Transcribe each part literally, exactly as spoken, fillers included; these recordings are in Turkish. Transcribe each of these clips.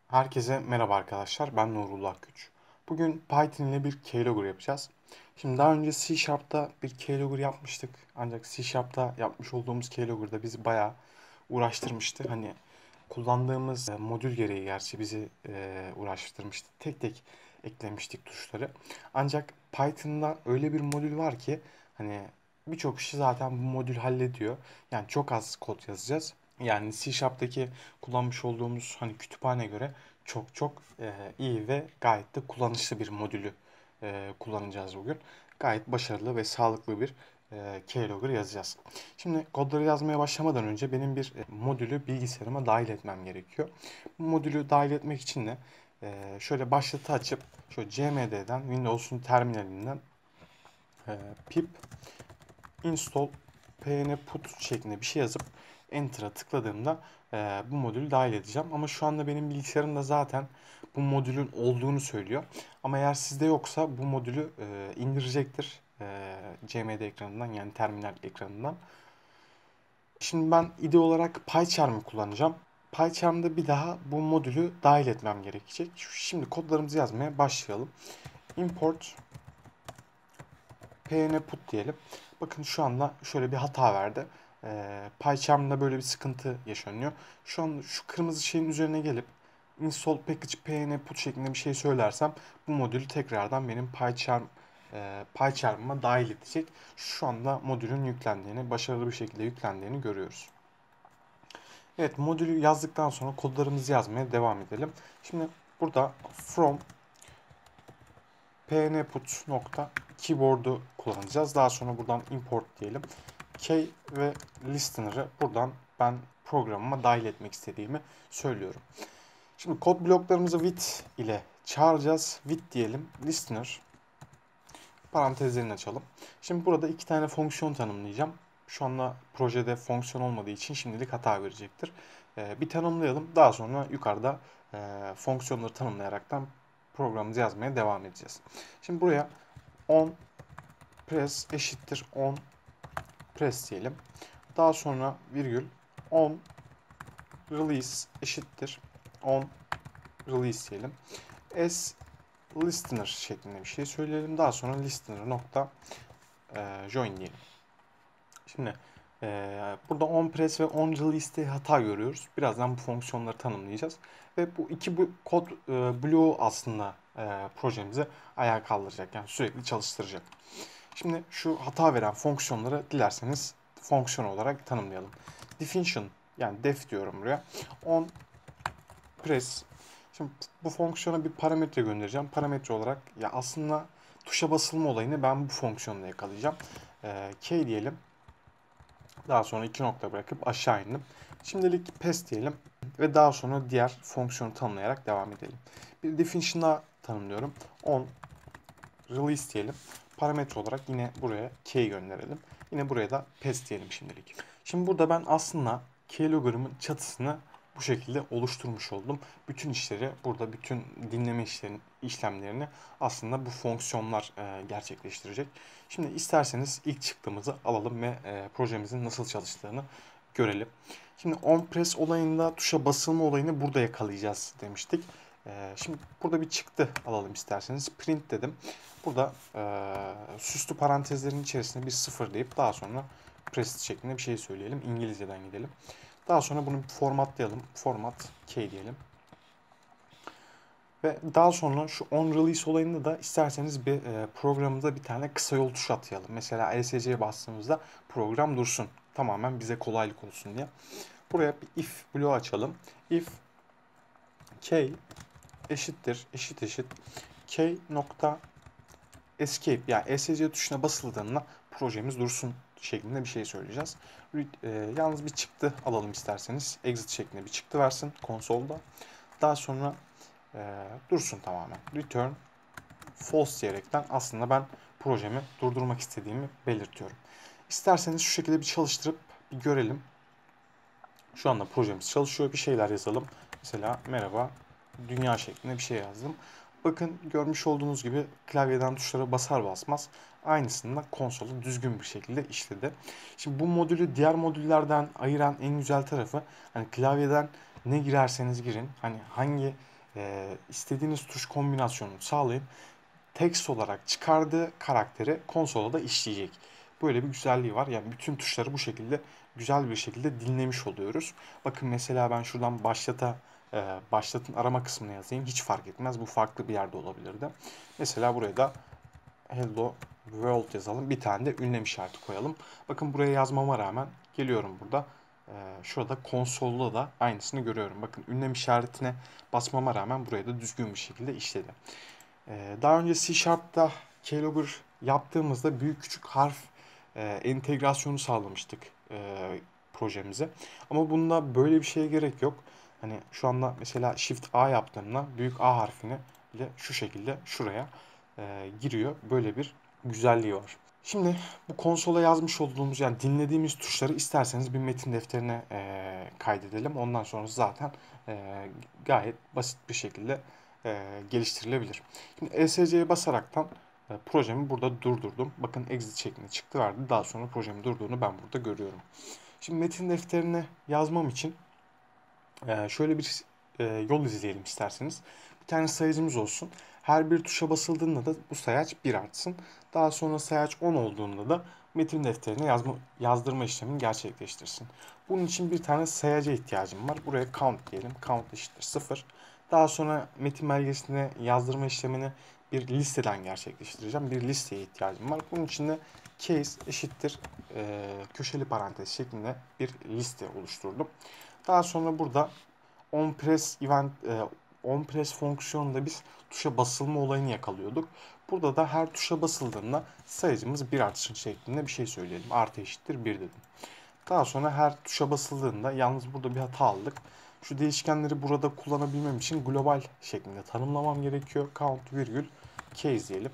Herkese merhaba arkadaşlar. Ben Nurullah Güç. Bugün Python ile bir keylogger yapacağız. Şimdi daha önce C Sharp'ta bir keylogger yapmıştık. Ancak C Sharp'ta yapmış olduğumuz keylogger'da bizi bayağı uğraştırmıştı. Hani kullandığımız e, modül gereği gerçi bizi e, uğraştırmıştı. Tek tek eklemiştik tuşları. Ancak Python'da öyle bir modül var ki hani birçok kişi zaten bu modül hallediyor. Yani çok az kod yazacağız. Yani C Sharp'taki kullanmış olduğumuz hani kütüphane göre çok çok e, iyi ve gayet de kullanışlı bir modülü e, kullanacağız bugün. Gayet başarılı ve sağlıklı bir e, keylogger yazacağız. Şimdi kodları yazmaya başlamadan önce benim bir e, modülü bilgisayarıma dahil etmem gerekiyor. Bu modülü dahil etmek için de e, şöyle başlatı açıp şöyle C M D'den Windows'un terminalinden e, pip install pnput şeklinde bir şey yazıp Enter'a tıkladığımda e, bu modülü dahil edeceğim. Ama şu anda benim bilgisayarımda zaten bu modülün olduğunu söylüyor. Ama eğer sizde yoksa bu modülü e, indirecektir e, C M D ekranından, yani terminal ekranından. Şimdi ben I D E olarak PyCharm'ı kullanacağım. PyCharm'da bir daha bu modülü dahil etmem gerekecek. Şimdi kodlarımızı yazmaya başlayalım. Import pnput diyelim. Bakın şu anda şöyle bir hata verdi. Ee, PyCharm'da böyle bir sıkıntı yaşanıyor. Şu an şu kırmızı şeyin üzerine gelip install package pnput şeklinde bir şey söylersem bu modülü tekrardan benim PyCharm e, PyCharm'ıma dahil edecek. Şu anda modülün yüklendiğini, başarılı bir şekilde yüklendiğini görüyoruz. Evet, modülü yazdıktan sonra kodlarımızı yazmaya devam edelim. Şimdi burada from pnput nokta keyboard'u kullanacağız. Daha sonra buradan import diyelim. Key ve listener'ı buradan ben programıma dahil etmek istediğimi söylüyorum. Şimdi kod bloklarımızı with ile çağıracağız. With diyelim. Listener parantezlerini açalım. Şimdi burada iki tane fonksiyon tanımlayacağım. Şu anda projede fonksiyon olmadığı için şimdilik hata verecektir. Ee, bir tanımlayalım. Daha sonra yukarıda e, fonksiyonları tanımlayaraktan programımızı yazmaya devam edeceğiz. Şimdi buraya on press eşittir on press diyelim. Daha sonra virgül on release eşittir on release diyelim. As listener şeklinde bir şey söyleyelim. Daha sonra listener nokta e, join diyelim. Şimdi e, burada on press ve on release'te hata görüyoruz. Birazdan bu fonksiyonları tanımlayacağız. Ve bu iki bu kod e, bloğu aslında e, projemizi ayağa kaldıracak. Yani sürekli çalıştıracak. Şimdi şu hata veren fonksiyonları dilerseniz fonksiyon olarak tanımlayalım. Definition, yani def diyorum buraya. On press. Şimdi bu fonksiyona bir parametre göndereceğim. Parametre olarak ya aslında tuşa basılma olayını ben bu fonksiyonla yakalayacağım. Ee, K diyelim. Daha sonra iki nokta bırakıp aşağı indim. Şimdilik pass diyelim ve daha sonra diğer fonksiyonu tanımlayarak devam edelim. Bir definition daha tanımlıyorum. On release diyelim. Parametre olarak yine buraya key gönderelim. Yine buraya da pass diyelim şimdilik. Şimdi burada ben aslında keylogger'ımın çatısını bu şekilde oluşturmuş oldum. Bütün işleri burada, bütün dinleme işlerini, işlemlerini aslında bu fonksiyonlar e, gerçekleştirecek. Şimdi isterseniz ilk çıktığımızı alalım ve e, projemizin nasıl çalıştığını görelim. Şimdi on press olayında tuşa basılma olayını burada yakalayacağız demiştik. E, şimdi burada bir çıktı alalım isterseniz. Print dedim. Burada e, süslü parantezlerin içerisine bir sıfır deyip daha sonra press şeklinde bir şey söyleyelim. İngilizceden gidelim. Daha sonra bunu bir formatlayalım. Format K diyelim. Ve daha sonra şu on release olayında da isterseniz bir e, programımıza bir tane kısa yol tuşu atayalım. Mesela E S C'ye bastığımızda program dursun. Tamamen bize kolaylık olsun diye. Buraya bir if bloğu açalım. If K eşittir, eşit eşit K nokta escape, yani E S C tuşuna basıldığında projemiz dursun şeklinde bir şey söyleyeceğiz. E, yalnız bir çıktı alalım isterseniz. Exit şeklinde bir çıktı versin konsolda. Daha sonra e, dursun tamamen. Return false diyerekten aslında ben projemi durdurmak istediğimi belirtiyorum. İsterseniz şu şekilde bir çalıştırıp bir görelim. Şu anda projemiz çalışıyor. Bir şeyler yazalım. Mesela merhaba dünya şeklinde bir şey yazdım. Bakın görmüş olduğunuz gibi klavyeden tuşlara basar basmaz aynısında konsolu düzgün bir şekilde işledi. Şimdi bu modülü diğer modüllerden ayıran en güzel tarafı, hani klavyeden ne girerseniz girin, hani hangi e, istediğiniz tuş kombinasyonunu sağlayıp text olarak çıkardığı karakteri konsola da işleyecek. Böyle bir güzelliği var. Yani bütün tuşları bu şekilde güzel bir şekilde dinlemiş oluyoruz. Bakın mesela ben şuradan başlata e, başlatın arama kısmına yazayım. Hiç fark etmez. Bu farklı bir yerde olabilirdi. Mesela buraya da Hello World yazalım. Bir tane de ünlem işareti koyalım. Bakın buraya yazmama rağmen geliyorum burada. Ee, şurada konsolda da aynısını görüyorum. Bakın ünlem işaretine basmama rağmen buraya da düzgün bir şekilde işledi. Ee, daha önce C Sharp'ta Keylogger yaptığımızda büyük küçük harf e, entegrasyonu sağlamıştık e, projemize. Ama bunda böyle bir şeye gerek yok. Hani şu anda mesela Shift A yaptığımda büyük A harfini ile şu şekilde şuraya e, giriyor. Böyle bir güzelliği var. Şimdi bu konsola yazmış olduğumuz yani dinlediğimiz tuşları isterseniz bir metin defterine e, kaydedelim. Ondan sonra zaten e, gayet basit bir şekilde e, geliştirilebilir. Şimdi E S C'ye basaraktan e, projemi burada durdurdum. Bakın exit şeklinde çıktı verdi. Daha sonra projemin durduğunu ben burada görüyorum. Şimdi metin defterine yazmam için e, şöyle bir e, yol izleyelim isterseniz. Bir tane sayacımız olsun. Her bir tuşa basıldığında da bu sayaç bir artsın. Daha sonra sayaç on olduğunda da metin defterine yazma, yazdırma işlemini gerçekleştirsin. Bunun için bir tane sayaca ihtiyacım var. Buraya count diyelim. Count eşittir sıfır. Daha sonra metin belgesine yazdırma işlemini bir listeden gerçekleştireceğim. Bir listeye ihtiyacım var. Bunun için de case eşittir e, köşeli parantez şeklinde bir liste oluşturdum. Daha sonra burada onPress event e, onPress fonksiyonunda biz tuşa basılma olayını yakalıyorduk. Burada da her tuşa basıldığında sayıcımız bir artsın şeklinde bir şey söyleyelim. Artı eşittir bir dedim. Daha sonra her tuşa basıldığında yalnız burada bir hata aldık. Şu değişkenleri burada kullanabilmem için global şeklinde tanımlamam gerekiyor. Count virgül case diyelim.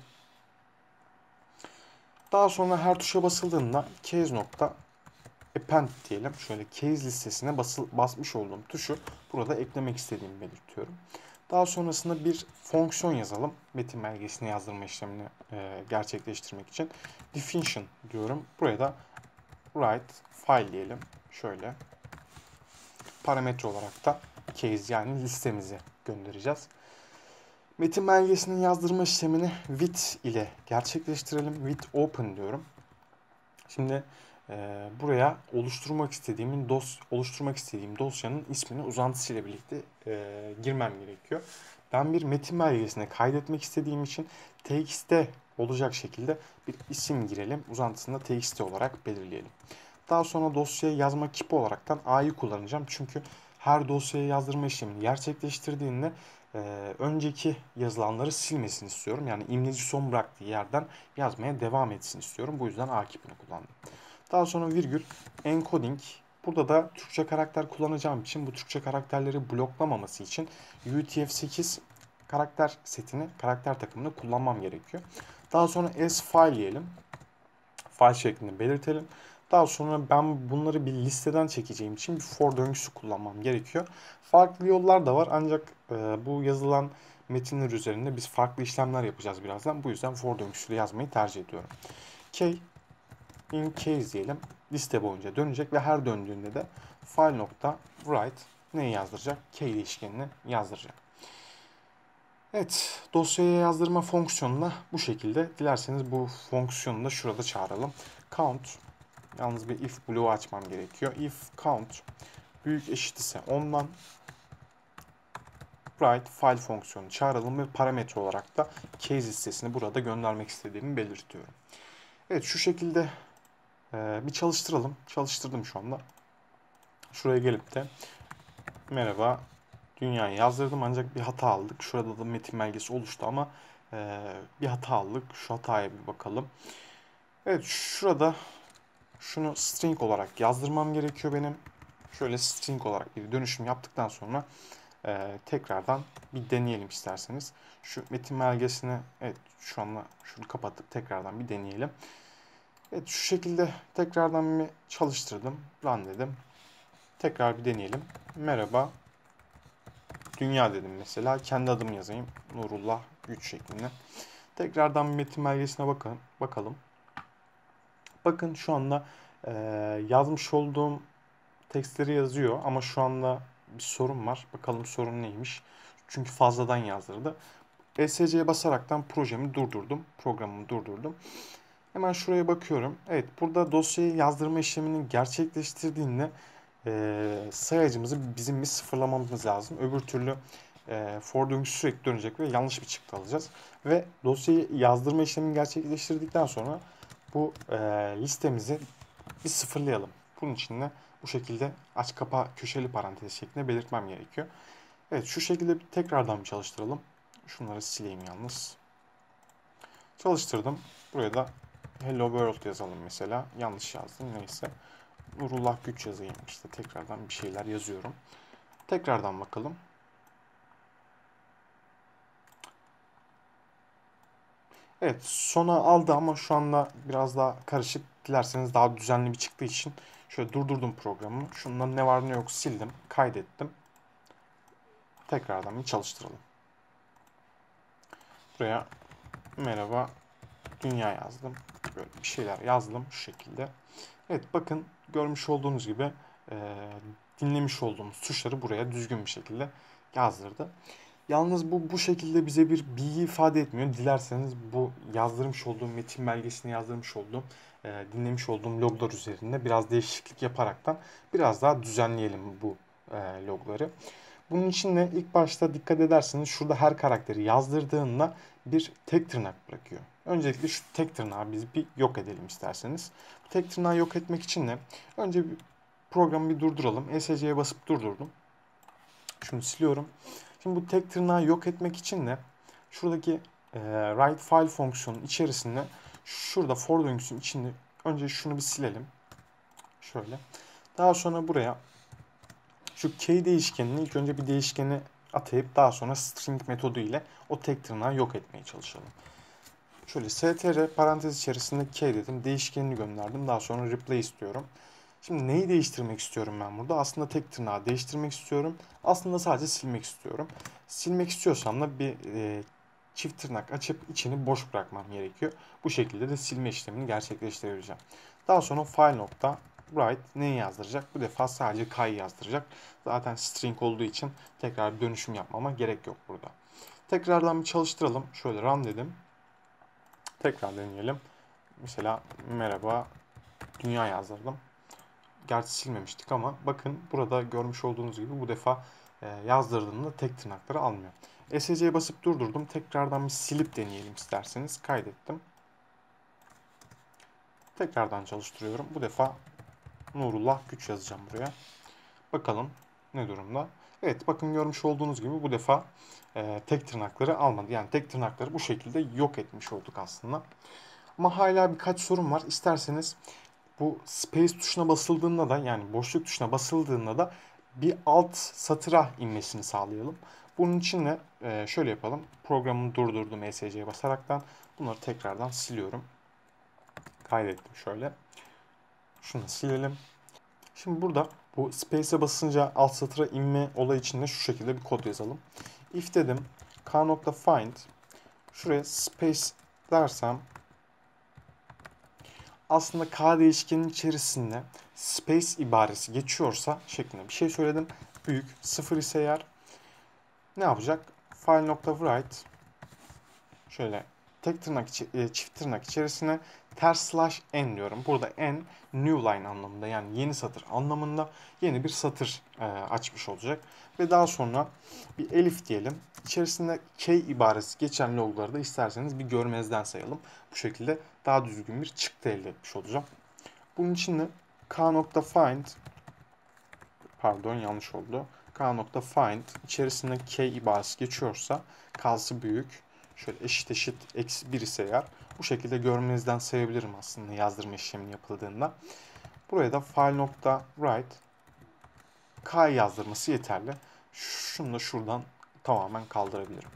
Daha sonra her tuşa basıldığında case nokta append diyelim. Şöyle case listesine basıl, basmış olduğum tuşu burada eklemek istediğimi belirtiyorum. Daha sonrasında bir fonksiyon yazalım. Metin belgesine yazdırma işlemini e, gerçekleştirmek için. Definition diyorum. Buraya da write file diyelim. Şöyle. Parametre olarak da case yani listemizi göndereceğiz. Metin belgesinin yazdırma işlemini with ile gerçekleştirelim. With open diyorum. Şimdi e, buraya oluşturmak istediğimin dos oluşturmak istediğim dosyanın ismini uzantısıyla birlikte e, girmem gerekiyor. Ben bir metin belgesine kaydetmek istediğim için txt'te olacak şekilde bir isim girelim. Uzantısını da txt olarak belirleyelim. Daha sonra dosyaya yazma kipi olaraktan a'yı kullanacağım. Çünkü her dosyaya yazdırma işlemini gerçekleştirdiğinde e, önceki yazılanları silmesini istiyorum. Yani imleci son bıraktığı yerden yazmaya devam etsin istiyorum. Bu yüzden a kipini kullandım. Daha sonra virgül encoding. Burada da Türkçe karakter kullanacağım için bu Türkçe karakterleri bloklamaması için U T F sekiz karakter setini, karakter takımını kullanmam gerekiyor. Daha sonra as file diyelim. File şeklinde belirtelim. Daha sonra ben bunları bir listeden çekeceğim için bir for döngüsü kullanmam gerekiyor. Farklı yollar da var ancak e, bu yazılan metinler üzerinde biz farklı işlemler yapacağız birazdan. Bu yüzden for döngüsüyle yazmayı tercih ediyorum. K in case diyelim. Liste boyunca dönecek ve her döndüğünde de file nokta write neyi yazdıracak? K değişkenini yazdıracak. Evet, dosyaya yazdırma fonksiyonuna bu şekilde. Dilerseniz bu fonksiyonu da şurada çağıralım. Count, yalnız bir if bloğu açmam gerekiyor. If count büyük eşit ise ondan write file fonksiyonu çağıralım ve parametre olarak da case listesini burada göndermek istediğimi belirtiyorum. Evet, şu şekilde e, bir çalıştıralım. Çalıştırdım şu anda. Şuraya gelip de merhaba dünyayı yazdırdım ancak bir hata aldık. Şurada da metin belgesi oluştu ama e, bir hata aldık. Şu hataya bir bakalım. Evet, şurada şunu string olarak yazdırmam gerekiyor benim. Şöyle string olarak bir dönüşüm yaptıktan sonra e, tekrardan bir deneyelim isterseniz. Şu metin belgesini evet şu anda şunu kapatıp tekrardan bir deneyelim. Evet, şu şekilde tekrardan bir çalıştırdım. Run dedim. Tekrar bir deneyelim. Merhaba dünya dedim mesela. Kendi adımı yazayım. Nurullah Güç şeklinde. Tekrardan metin belgesine bakın, bakalım. Bakın şu anda e, yazmış olduğum tekstleri yazıyor ama şu anda bir sorun var. Bakalım sorun neymiş. Çünkü fazladan yazdırdı. E S C'ye basaraktan projemi durdurdum. Programımı durdurdum. Hemen şuraya bakıyorum. Evet, burada dosyayı yazdırma işlemini gerçekleştirdiğinde e, sayacımızı bizim bir sıfırlamamız lazım. Öbür türlü e, for döngüsü sürekli dönecek ve yanlış bir çıktı alacağız. Ve dosyayı yazdırma işlemini gerçekleştirdikten sonra bu e, listemizi bir sıfırlayalım. Bunun için de bu şekilde aç kapa köşeli parantez şeklinde belirtmem gerekiyor. Evet, şu şekilde bir tekrardan bir çalıştıralım. Şunları sileyim yalnız. Çalıştırdım. Buraya da Hello World yazalım mesela. Yanlış yazdım neyse. Nurullah Güç yazayım işte, tekrardan bir şeyler yazıyorum. Tekrardan bakalım. Evet, sona aldı ama şu anda biraz daha karışık. Dilerseniz daha düzenli bir çıktığı için şöyle durdurdum programı. Şundan ne var ne yok sildim, kaydettim. Tekrardan bir çalıştıralım. Buraya merhaba dünya yazdım. Böyle bir şeyler yazdım şu şekilde. Evet, bakın görmüş olduğunuz gibi e, dinlemiş olduğumuz tuşları buraya düzgün bir şekilde yazdırdı. Yalnız bu bu şekilde bize bir bilgi ifade etmiyor. Dilerseniz bu yazdırmış olduğum metin belgesini yazdırmış olduğum e, dinlemiş olduğum loglar üzerinde biraz değişiklik yaparaktan biraz daha düzenleyelim bu e, logları. Bunun için de ilk başta dikkat ederseniz şurada her karakteri yazdırdığında bir tek tırnak bırakıyor. Öncelikle şu tek tırnağı biz bir yok edelim isterseniz. Bu tek tırnağı yok etmek için de önce bir programı bir durduralım. E S C'ye basıp durdurdum. Şunu siliyorum. Şimdi bu tek tırnağı yok etmek için de şuradaki e, write file fonksiyonun içerisinde şurada for döngüsünün içinde önce şunu bir silelim. Şöyle. Daha sonra buraya şu key değişkenini ilk önce bir değişkeni atayıp daha sonra string metodu ile o tek tırnağı yok etmeye çalışalım. Şöyle str parantez içerisinde key dedim. Değişkenini gönderdim. Daha sonra replace istiyorum. Şimdi neyi değiştirmek istiyorum ben burada? Aslında tek tırnağı değiştirmek istiyorum. Aslında sadece silmek istiyorum. Silmek istiyorsam da bir e, çift tırnak açıp içini boş bırakmam gerekiyor. Bu şekilde de silme işlemini gerçekleştirebileceğim. Daha sonra file nokta write neyi yazdıracak? Bu defa sadece k'yı yazdıracak. Zaten string olduğu için tekrar dönüşüm yapmama gerek yok burada. Tekrardan bir çalıştıralım. Şöyle run dedim. Tekrar deneyelim. Mesela merhaba dünya yazdırdım. Gerçi silmemiştik ama bakın burada görmüş olduğunuz gibi bu defa e, yazdırdığımda tek tırnakları almıyor. S C'ye basıp durdurdum. Tekrardan bir silip deneyelim isterseniz. Kaydettim. Tekrardan çalıştırıyorum. Bu defa Nurullah Güç yazacağım buraya. Bakalım ne durumda. Evet, bakın görmüş olduğunuz gibi bu defa e, tek tırnakları almadı. Yani tek tırnakları bu şekilde yok etmiş olduk aslında. Ama hala birkaç sorun var. İsterseniz bu space tuşuna basıldığında da yani boşluk tuşuna basıldığında da bir alt satıra inmesini sağlayalım. Bunun için de e, şöyle yapalım. Programı durdurdum E S C'ye basaraktan. Bunları tekrardan siliyorum. Kaydettim şöyle. Şunu silelim. Şimdi burada bu space'e basınca alt satıra inme olayı için de şu şekilde bir kod yazalım. If dedim k.find şuraya space dersem aslında k değişkenin içerisinde space ibaresi geçiyorsa şeklinde bir şey söyledim. Büyük sıfır ise eğer ne yapacak? File.write şöyle tek tırnak çift tırnak içerisine ters slash n diyorum. Burada n new line anlamında yani yeni satır anlamında yeni bir satır e, açmış olacak. Ve daha sonra bir elif diyelim. İçerisinde k ibaresi geçen logları da isterseniz bir görmezden sayalım. Bu şekilde daha düzgün bir çıktı elde etmiş olacağım. Bunun için de k.find pardon yanlış oldu. k.find içerisinde k ibaresi geçiyorsa k'sı büyük. Şöyle eşit eşit eksi bir ise eğer bu şekilde görmenizden sayabilirim aslında yazdırma işleminin yapıldığında. Buraya da file.write k yazdırması yeterli. Şunu da şuradan tamamen kaldırabilirim.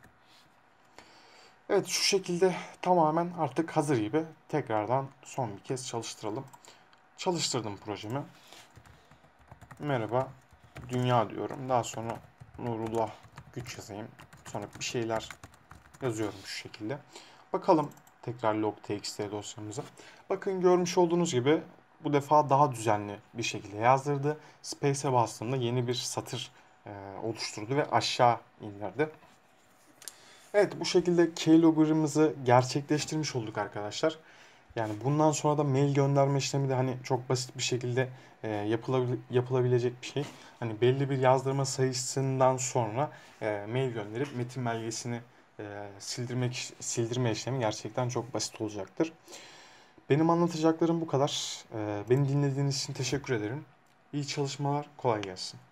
Evet, şu şekilde tamamen artık hazır gibi. Tekrardan son bir kez çalıştıralım. Çalıştırdım projemi. Merhaba dünya diyorum. Daha sonra Nurullah Güç yazayım. Sonra bir şeyler yazıyorum şu şekilde. Bakalım tekrar log.txt dosyamıza. Bakın görmüş olduğunuz gibi bu defa daha düzenli bir şekilde yazdırdı. Space'e bastığımda yeni bir satır e, oluşturdu ve aşağı indirdi. Evet, bu şekilde keylogger'ımızı gerçekleştirmiş olduk arkadaşlar. Yani bundan sonra da mail gönderme işlemi de hani çok basit bir şekilde e, yapılabil- yapılabilecek bir şey. Hani belli bir yazdırma sayısından sonra e, mail gönderip metin belgesini e, sildirmek sildirme işlemi gerçekten çok basit olacaktır. Benim anlatacaklarım bu kadar. E, beni dinlediğiniz için teşekkür ederim. İyi çalışmalar, kolay gelsin.